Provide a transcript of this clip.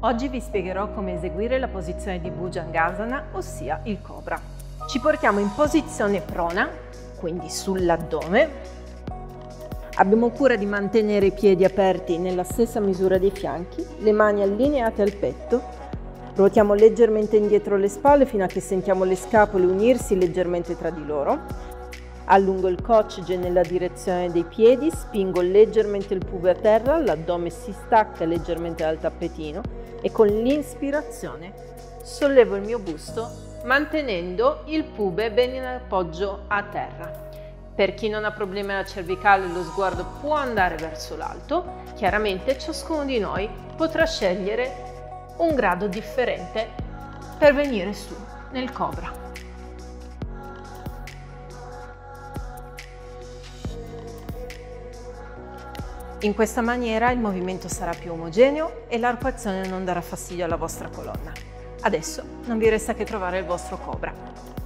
Oggi vi spiegherò come eseguire la posizione di Bhujangasana, ossia il cobra. Ci portiamo in posizione prona, quindi sull'addome. Abbiamo cura di mantenere i piedi aperti nella stessa misura dei fianchi, le mani allineate al petto. Ruotiamo leggermente indietro le spalle fino a che sentiamo le scapole unirsi leggermente tra di loro. Allungo il coccige nella direzione dei piedi, spingo leggermente il pube a terra, l'addome si stacca leggermente dal tappetino e con l'inspirazione sollevo il mio busto mantenendo il pube ben in appoggio a terra. Per chi non ha problemi alla cervicale lo sguardo può andare verso l'alto, chiaramente ciascuno di noi potrà scegliere un grado differente per venire su nel cobra. In questa maniera il movimento sarà più omogeneo e l'arcuazione non darà fastidio alla vostra colonna. Adesso non vi resta che trovare il vostro cobra.